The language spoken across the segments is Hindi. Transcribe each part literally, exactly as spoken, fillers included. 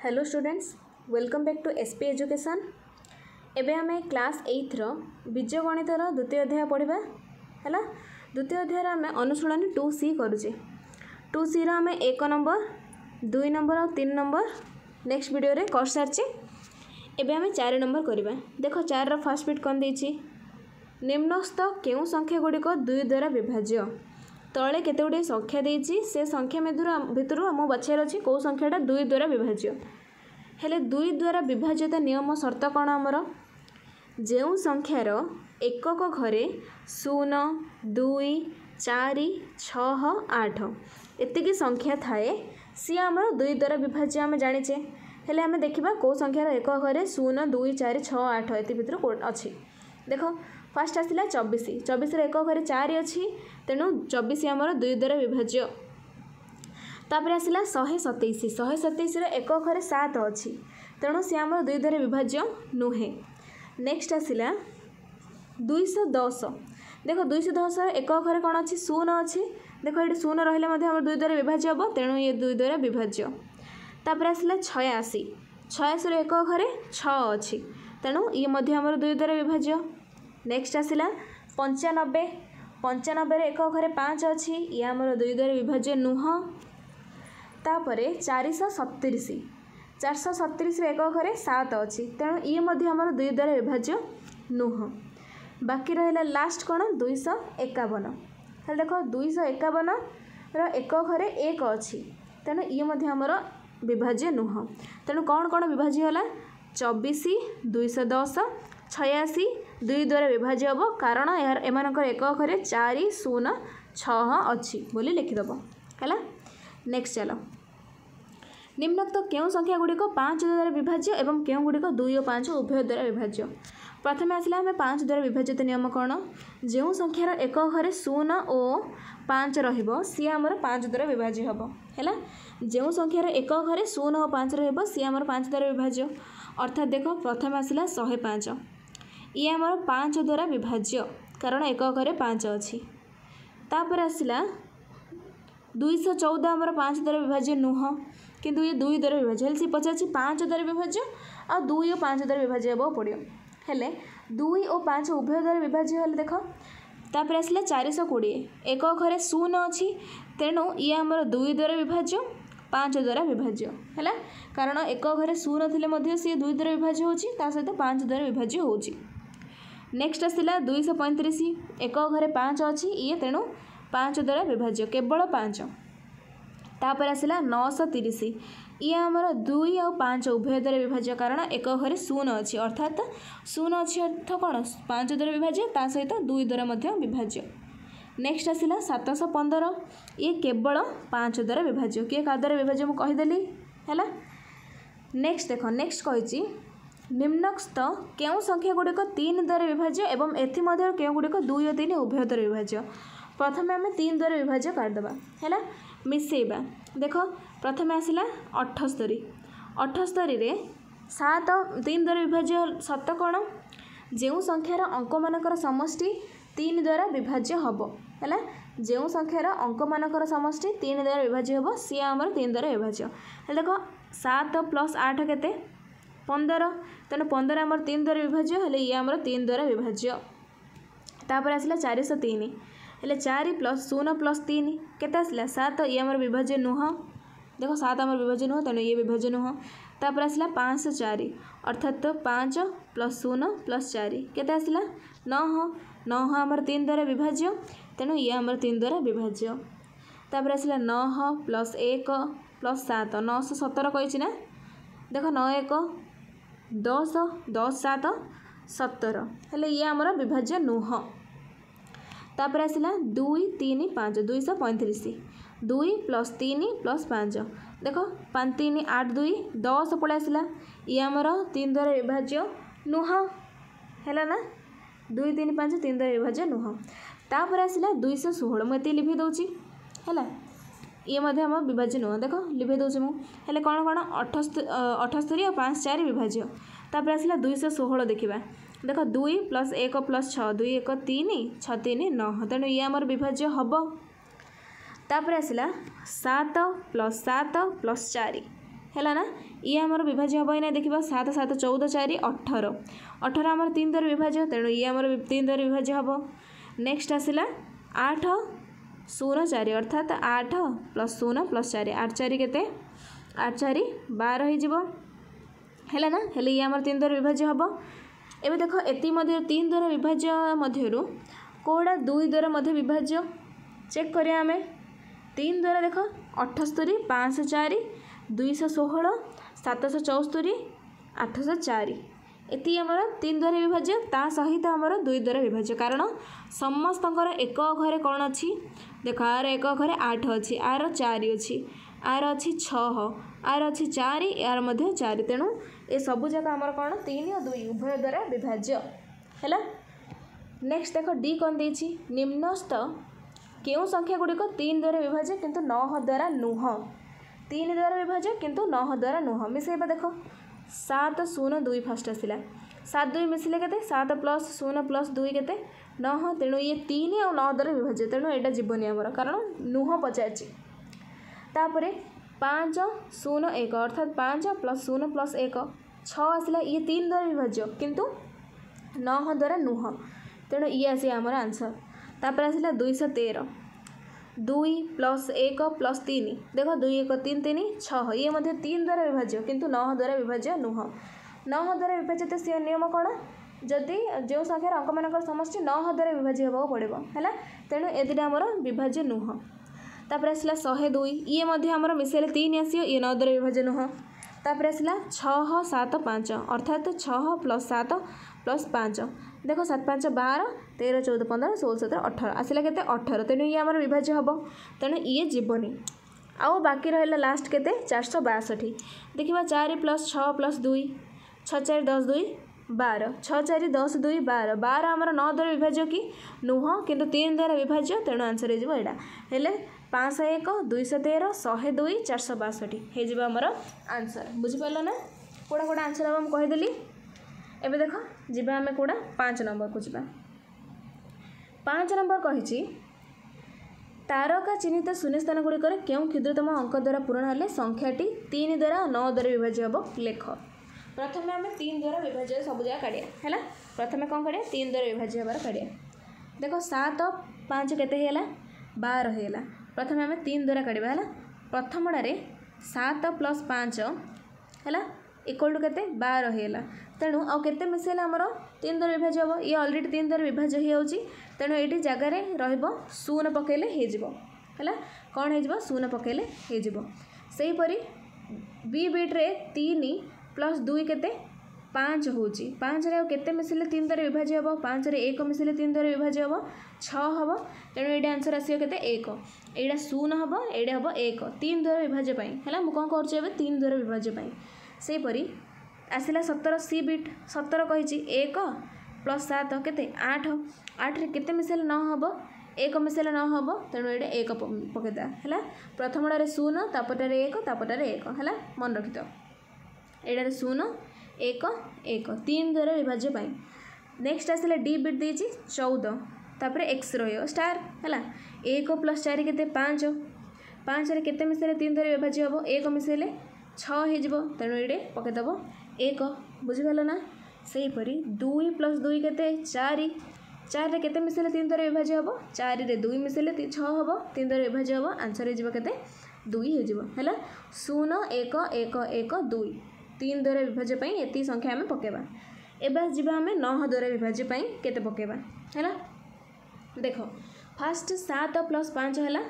Hello students, welcome back to SP education. एबे आमे क्लास एट रो बीज गणितर द्वितीय अध्याय पढ़ा है। द्वितीय अध्याय आम अनुशीलनी टू सी करुचे। टू सी रो आमे एक नंबर दुई नंबर और तीन नंबर नेक्स्ट वीडियो रे कर सारी। एबे आमे चार नंबर करवा। देख चार रो फर्स्ट बिट कौन देछि, निम्नस्थ केउ संख्या गुड़िक दुई द्वारा विभाज्य। तले केते गुड़े संख्या देछि, से संख्या भितर आम बचार अच्छी कौ संख्याटा दुई द्वारा विभाज्य। हेले दुई द्वारा विभाज्यता नियम शर्त कौन आमर, जो संख्यार एकक घरे शून्य दुई चार छः आठ एतिकी संख्या थाए सी आमर दुई द्वारा विभाज्य आम जाचे। हेले आम देखा कौ संख्यार एक घरे शून्य दुई चार छः आठ एति भितर अच्छी। देख फास्ट आसला चौबीस चौबीस एक घरे चार अच्छी, तेणु चौबीस आमर दुई द्वारा विभाज्य। तापर आसला शहे सतैश शहे सतैश एक घरे सात अच्छी, तेणु सी आमर दुई द्वारा विभाज्य नुहे। नेक्स्ट आसला दुईश दस। देख दुईश दस एक घरे कौन अच्छी शून्य अच्छी। देख ये शून्य रही दुई द्वारा विभाज्य हम, तेणु ये दुई द्वारा विभाज्य। तापर आसला छयाशी छयाशी एक घरे छः अच्छी, तेणु ये आमर दुई द्वारा विभाज्य। नेक्स्ट आसला पंचानबे पंचानबे एक घरे पाँच अच्छी, ये आमर दुई द्वारा विभाज्य नुह। तापरे चारिश सततीस चारश सततीस एक घरे सात अच्छी, तेणु ये आमर दुई द्वारा विभाज्य नुह। बाकी रहा लास्ट कौन दुईश एकावन। हेल्ले देख दुईश एकावन एक घरे एक अच्छी, तेणु ये आमर विभाज्य नुह। तेणु कौन कौन विभाज्य है, चौबीस दुईश दस छयाशी दुई द्वारा विभाज्य हम, कारण यार एमानकर एक घरे चार शून्य छः अच्छी बोली लिखिदेव है। नेक्स्ट चलो, निम्नोक्त केउ संख्या गुड़िक पाँच द्वारा विभाज्य एवं केउ गुड़िक दुई और पाँच उभय द्वारा विभाज्य। प्रथम आसला आम पाँच द्वारा विभाज्यता नियम कौन, जो संख्यार एक घरे शून्य और पाँच री आमर पाँच द्वारा विभाज्य हम है। जो संख्यार एक घरे शून्य और पाँच री आमर पाँच द्वारा विभाज्य। अर्थात देख प्रथम आसला शहे पाँच, ये आमर पाँच द्वारा विभाज्य कारण एक घरे पाँच अच्छी। तापर आसला दुईश चौदह आमर पाँच द्वारा विभाज्य नुह, किंतु ये दुई द्वारा विभाज्य हेल्ले सी पचार पाँच द्वारा विभाज्य आ दुई और पाँच द्वारा विभाज्य हम पड़ो। हेले दुई और पाँच उभय द्वारा विभाज्य हेल्ले देख। तापर आसला चारिश कोड़े एक घरे शून्य अच्छी, तेणु ये आमर दुई द्वारा विभाज्य पाँच द्वारा विभाज्य है, कारण एक घरे शून्य थिले सी दुई द्वारा विभाज्य होची, ता सहित पाँच द्वारा विभाज्य होची। नेक्स्ट आसला दुईश पैंतीस एक घरे पाँच अच्छी, ये तेणु पाँच द्वारा विभाज्य केवल पाँच। तापर आसला नौश तीस, ये आमर दुई और पाँच उभय द्वारा विभाज्य कारण एक घरे शून्य अच्छी, अर्थात शून्य अच्छी अर्थ कौन पाँच द्वारा विभाज्य ता सहित दुई द्वारा विभाज्य। नेक्स्ट आसला सातश पंदर, ये केवल पाँच द्वारा विभाज्य, किए क्या द्वारा विभाज्य मुझे कहीदेली है। नेक्स्ट देख नेक्स्ट कही निम्नस्थ केउ संख्या गुड़िक तीन द्वारा विभाज्य एवं एथमध्य केउ गुड़िक दुई और तीन उभय द्वारा विभाज्य। प्रथम आम तीन द्वारा विभाज्य करदे है मिसेबा। देख प्रथम आसला अठस्तरी अठस्तरी रे सात तीन द्वारा विभाज्य सत कौन, जो संख्यार अंक मानकर समष्टि तीन द्वारा विभाज्य हम है। जो संख्यार अंक मानकर समष्टि तीन द्वारा विभाज्य हम, सी आमर तीन द्वारा विभाज्य। देख सात प्लस आठ केते पंदर, तेणु पंदर आमर तीन द्वारा विभाज्य हेले ये आमर तीन द्वारा विभाज्य। तापर आसला चारिश तीन हेले चार प्लस शून्य प्लस तीन केते आसला सात, ये आमर विभाज्य नुह। देख सात आमर विभाज्य नुह, तेणु ये विभाज्य नुह। तापर आसला पाँच चार, अर्थात पाँच प्लस शून्य प्लस चार केते आसला नौ, नौ आमर तीन द्वारा विभाज्य, तेणु ये आमर तीन द्वारा विभाज्य। तापर आसला नौ प्लस एक प्लस सात, नौश सतर कही ना। देख नौ एक दस दस सात सतर हेले ये आमर विभाज्य नुह। तापर आसला दुई तीन पाँच दुईश पैंतीस, दुई प्लस तीन प्लस पाँच, देख पाँच तीन आठ दुई दस पड़े आसला, ये आमर तीन द्वारा विभाज्य नुह है ना। दुई तीन पाँच तीन द्वारा विभाज्य नुह। तापर आसला दुईश षोहल मुझे लिखी दूसरी है, ये आम विभाज्य नुह। देख लिभे दूसरी मुझे कौन कौन अठस्त अठस्तरी और पाँच चार विभाज्य। तापर आसला दुईश षोहल देखा, देख दुई प्लस एक प्लस छः दुई एक तीन छः तीन नौ, तेणु ये आमर विभाज्य हम। तापर आसला सात प्लस सात प्लस चार है ना ये आमर विभाज्य हम ना देखा सात सात चौदह चार अठर अठर आम तीन द्वारा विभाज्य तेणु ये आमर तीन द्वारा विभाज्य हम। नेक्स्ट आसला आठ शून्य चार अर्थात आठ प्लस शून्य प्लस चार आठ चार के आठ चार बार है ना हेले ये आमर तीन द्वारा विभाज्य हम। एबे देख एति मध्य तीन द्वारा विभाज्य मध्यरु कोड़ा दुई द्वारा मध्य विभाज्य चेक करिया आमे तीन द्वारा देख अठस्तरी पाँच चार दुईश षोहल सातश चौस्तरी आठश चार एति आमर तीन द्वारा विभाज्य ता सहित आमर दुई द्वारा विभाज्य कारण समस्त एक घरे कौन अच्छी देख आर एक घरे आठ अच्छी आर चार अच्छी आर अच्छी छः आर अच्छी चार यार मध्य चार तेणु ये सबू जाक आमर कौन तीन और दुई उभय द्वारा विभाज्य है। नेक्स्ट देख डी कौन देछि निम्नस्थ केउं संख्या गुड़िक तीन द्वारा विभाज्य किंतु नौ द्वारा नुह तीन द्वारा विभाज्य किंतु नौ द्वारा नुह मिसेबा देख सात शून्य दुई फास्ट आसला सात दुई मिसिले केते सात प्लस शून्य प्लस दुई केते नौ तेणु ये तीन और नौ द्वारा विभाज्य तेणु यहाँ जीवनी आमर कारण नुह पचार तापर पाँच शून्य एक अर्थात पाँच प्लस शून्य प्लस एक छः आसला ये तीन द्वारा विभाज्य किंतु नौ द्वारा नुह तेणु ये आसी आमर आंसर। तापर आसला दुईश तेरह दुई प्लस एक प्लस तीन देख दुई एक तीन तीन छः ये मध्य तीन द्वारा विभाज्य किंतु नौ द्वारा विभाज्य नुह नौ द्वारा विभाज्य से नियम कौन जदि जो संख्यार अंक मान समष्टि नौ द्वारा विभाज्य होगा पड़ो है तेणु ए दुटा आमर विभाज्य नुह। तापर आसला शहे दुई ये मध्य आमर मिसेले तीन आसियो ये नौ द्वारा विभाज्य नुह। तापर आसला छः सात पाँच अर्थात छः प्लस सात प्लस पाँच देख सात पाँच बार तेरह चौदह पंद्रह सोलह सत्रह अठर आसला के अठर तेणु ये आमर विभाज्य हम तेणु ये जीवनी आउ बाकी रहा लास्ट के चारश बासठी देखा चार प्लस छः प्लस दुई छः चार दस दुई बार छः चार दस दुई बार बार आमर नौ द्वारा विभाज्य कि नुह किंतु तीन द्वारा विभाज्य तेणु आंसर हो यहाँ हेले पाँच एक दुईश तेरह शहे दुई चारश बासठी होमर आंसर बुझिपार ना कौड़ा कौड़ा आंसर हम कहीदेली। एबे देख जीवा आम कौड़ा पाँच नंबर को जीवा पाँच नंबर कही तारका चिन्हित शून्य स्थान गुड़िकर क्यों क्षुद्रतम अंक द्वारा पूरण हेले संख्याटी तीन द्वारा नौ द्वारा विभाज्य हम लेख। प्रथम आम तीन द्वारा विभाज्य सब जगह काढ़िया है प्रथम कौन काढ़िया तीन द्वारा विभाज्य हबार काढ़िया देख सात पाँच केते होगा बार होगा प्रथम आम तीन द्वारा काढ़ा है प्रथमटारे सात प्लस पाँच है इक्वल टू केते बार होगा तेणु आउ केते मिसेले आमर तीन द्वारा विभाज्य हम ये अलरेडी तीन द्वारा विभाज्य हो तेणु ये जगार शून्य पकेले है कौन हो शून्य पकेले होपरी बी बिट्रे तीन प्लस दुई केते पाँच होची पाँच रे केते मिसिले तीन द्वारा विभाज्य हम पाँच रे एक मिसिले तीन द्वारा विभाज्य हम छः हम तेणु ये आंसर आसो केते एक एटा शून्य हम एटा हम एक तीन द्वारा विभाज्य है मुझे कौन कर तीन द्वारा विभाज्य सेपरी आसला सतर सी बिट सतर कही एक प्लस सात केते आठ आठ रे केते मिसेले नौ हम एक मिसेले नौ हम तेणु ये एक पकईदा है प्रथमटारे शून्य तापटारे एक तापटारे एक है मन रखी था एटारे शून्य एक एक तीन द्वारा विभाज्य नेक्स्ट आसला डी बिट देछि चौदह तापर एक्स रही स्टार है एक प्लस चार के पाँच पाँच रे केते मिसेले तीन द्वारा विभाज्य हम एक मिसेले छः हो तेणु ये पकईदेव एक बुझिपाल ना सेहीपरि दुई प्लस दुई केते चार चार रे केते मिसेले तीन द्वारा विभाज्य हम चार रे दुई मिसेले छः हम तीन द्वारा विभाज्य हम आंसर हो केते दुई है शून्य एक एक एक दुई तीन द्वारा विभाज्य ये संख्या आम पकेबा एबे जीवा आम नौ द्वारा विभाज्य केते पकेबा है देख फास्ट सात प्लस पाँच है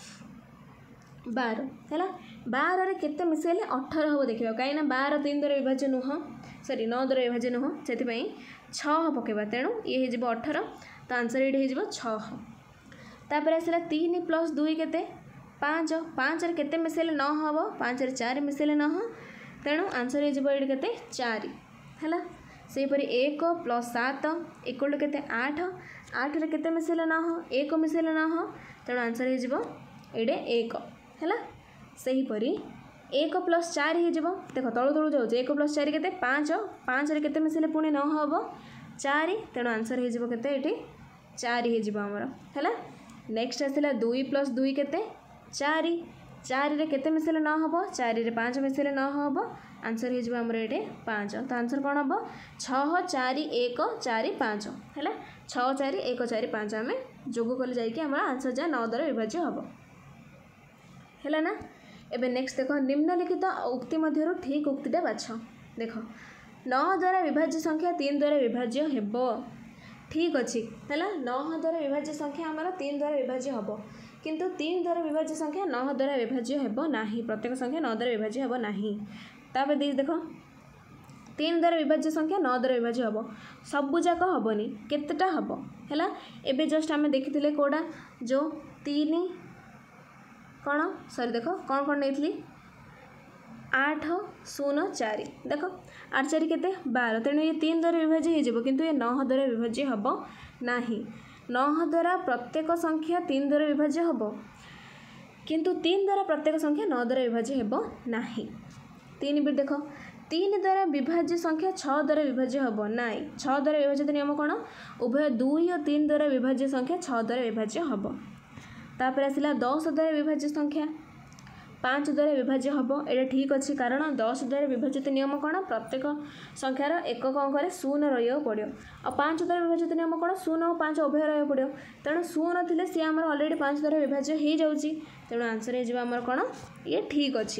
बार है बार रे केते मिसेले अठारह हम देखा कहीं बार तीन द्वारा विभाज्य नुह सॉरी नौ द्वारा विभाज्य नुह से छः पकेबा तेणु ये हो अठारह तो आंसर ये हो छः तापर आसला तीन प्लस दुई केते पाँच पाँच रे केते मिसेले नौ हम पाँच रे चार मिसेले नौ तेणु आंसर ये केते चार है सेहीपरि एक प्लस सात इक्वल टू केते आठ आठ रे केते मिसेले नौ एक मिसेले नौ तेणु आंसर ये एक है सेहीपरि एक प्लस चार हो देख तलु तलु जाऊँ एक प्लस चार के पाँच पाँच रे केते मिसेले पुणी नौ हम चार तेणु आंसर हो केते चार होमर है नेक्स्ट आसला दुई प्लस दुई केते चार चारि रे केते मिसेले नौ हम चारि रे पाँच मिसेले नौ हम आंसर हो आमर ये पाँच तो आंसर कौन हम छः चारि एक चारि पाँच है छः चारि एक चारि पाँच आम जोग कले जाइए आम आंसर जाए नौ द्वारा विभाज्य हम है ना। एबे नेक्स्ट देख निम्नलिखित उक्ति मध्य ठीक उक्तिटा बाछ देख नौ द्वारा विभाज्य संख्या तीन द्वारा विभाज्य हेब ठीक अच्छी है नौ द्वारा विभाज्य संख्या आमर तीन द्वारा विभाज्य हम किंतु तीन द्वारा विभाज्य संख्या नौ द्वारा विभाज्य हेब नाही प्रत्येक संख्या नौ द्वारा विभाज्य हेब नाही। तापर देख देख तीन द्वारा विभाज्य संख्या नौ द्वारा विभाज्य हम सबुजाक हेनी केतेटा हम है एबे जस्ट आम देखी कौटा जो तीन कौन सॉरी देख कौन कौन नहीं आठ शून्य चारि देख आठ चारि केते बार तेणु ये तीन द्वारा विभाज्य हो किंतु ये नौ द्वारा विभाज्य हम नाही नौ द्वारा प्रत्येक संख्या तीन द्वारा विभाज्य हम किंतु तीन द्वारा प्रत्येक संख्या नौ द्वारा विभाज्य हेब नाही। तीन भी देख तीन द्वारा विभाज्य संख्या छः द्वारा विभाज्य हम नाई छः द्वारा विभाजित नियम कौन उभय दुई और तीन द्वारा विभाज्य संख्या छः द्वारा विभाज्य हम। तापर आसला दस द्वारा विभाज्य संख्या पाँच द्वारा विभाज्य हम ये ठीक अच्छी कारण दस द्वारा विभाजित नियम कौन प्रत्येक संख्यार एक अंक शून्य रहा पड़ो और पाँच द्वारा विभाजित नियम कौन शून्य और पाँच उभय रहा पड़ो तेणु शून्य थे सी आम अलरेडी पाँच द्वारा विभाज्य हो जाऊँगी तेणु आंसर हो कौन ये ठीक अच्छी।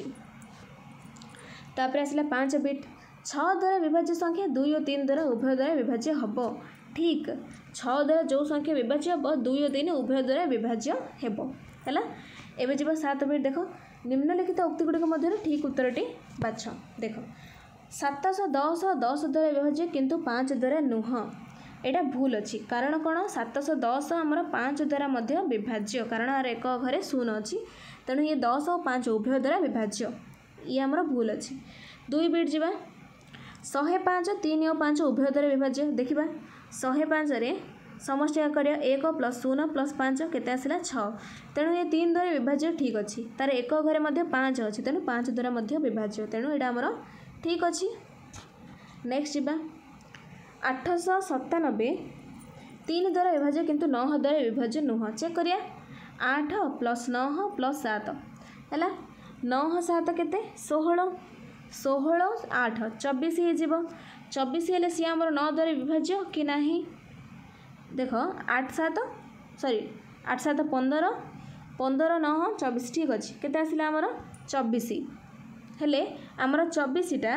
तापर आसला पाँच बिट छः द्वारा विभाज्य संख्या दुई और तीन द्वारा उभय द्वारा विभाज्य हम ठीक छः द्वारा जो संख्या विभाज्य हम दुई और तीन उभय द्वारा विभाज्य हेब है। एवं जी सात बिट देख निम्नलिखित उक्ति गुड़िक मध्य ठीक उत्तरटी बाछ देख सातश दस दस द्वारा विभाज्य किंतु पाँच द्वारा नुह यहाँ भूल अच्छी कारण कौन सातश दस आमर पाँच द्वारा मध्य विभाज्य कारण आर एक घरे शून्य अच्छी तेणु ये दस और पाँच उभय द्वारा विभाज्य ये आमर भूल अच्छी। दुई बिट जावा शहे पाँच तीन और पाँच उभय द्वारा विभाज्य देखा शहे पाँच समष्टि कर एक प्लस शून्य प्लस पाँच केते आसला छः तेणु ये तीन द्वारा विभाज्य ठीक अच्छी तार एक घरे मध्य पाँच अच्छी तेणु पाँच द्वारा मध्य विभाज्य तेणु यहाँ आमर ठीक अच्छी। नेक्स्ट जावा आठश सतानबे तीन द्वारा विभाज्य किंतु नौ द्वारा विभाज्य नुह चेक करिया आठ प्लस नौ प्लस सात है नौ सात केते षोहल षोहल आठ चौबीस हो चौबीस हेले सी आमर नौ द्वारा विभाज्य कि नहीं देख आठ सात सॉरी आठ सात पंदर पंदर नौ चौबीस ठीक अच्छे केते आसला आमर चौबीस हेले आमर चौबीसटा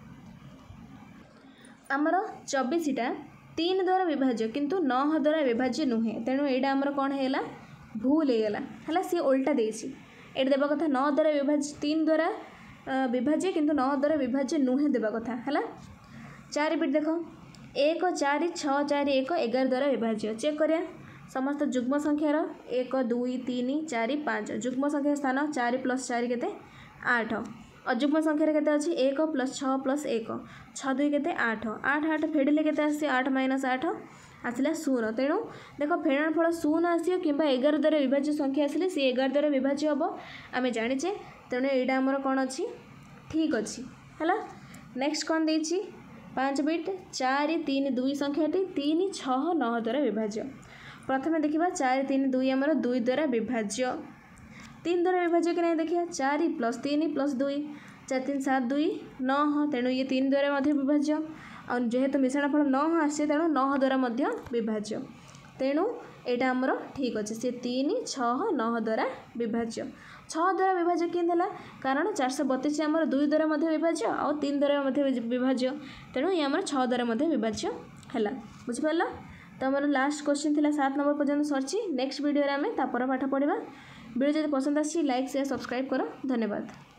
आमर चौबीसटा तीन द्वारा विभाज्य किंतु नौ द्वारा विभाज्य नुहे तेणु यहाँ आमर कौन है भूल होगा है सी उल्टा देसी ये देवा कथा नौ द्वारा विभाज्य तीन द्वारा विभाज्य किंतु नौ द्वारा विभाज्य नुहे देवा कथा है। चार बिट देख एक चारि छः चारि एक एगार द्वारा विभाज्य चेक करिया समस्त जुग्म संख्यार एक दुई तीन चारि पाँच जुग्म संख्या स्थान चारि प्लस चारि केते आठ अजुग्म संख्यार केते अच्छी एक प्लस छः प्लस एक छः दुई केते आठ आठ आठ फेड़िले केते आसी आठ माइनस आठ आसला शून्य तेणु देख फेड़न फल शून्य आसो कि एगार द्वारा विभाज्य संख्या आसिले सी एगार द्वारा विभाज्य हम आम जाचे तेणु यहाँ आमर कौन अच्छी ठीक अच्छी है। नेक्स्ट कौन देछि पाँच बिट चार तीन दुई संख्याटी तीन छः नौ द्वारा विभाज्य प्रथम देखा चार तीन दुई आमर दुई द्वारा विभाज्य तीन द्वारा विभाज्य कि नहीं देखिए चार प्लस तीन प्लस दुई चार तीन सात दुई नौ तेणु ये तीन द्वारा मध्य विभाज्य और जेहेतु मिश्रण फल नौ आसे तेणु नौ द्वारा मध्य विभाज्य तेणु यहाँ आमर ठीक अच्छे सी तीन छः नौ द्वारा विभाज्य छः द्वारा विभाज्य कि कारण चार सौ बतीस आमर दुई द्वारा मध्य विभाज्य और तीन द्वारा मध्य विभाज्य तेणु ये आमर छः द्वारा मध्य विभाज्य है बुझिपार। तो आमर लास्ट क्वेश्चन थिला सात नंबर पर्यंत सरची नेक्स्ट वीडियो आम तापर पाठ पढ़ा वीडियो जब पसंद आसी लाइक शेयर सब्सक्राइब कर धन्यवाद।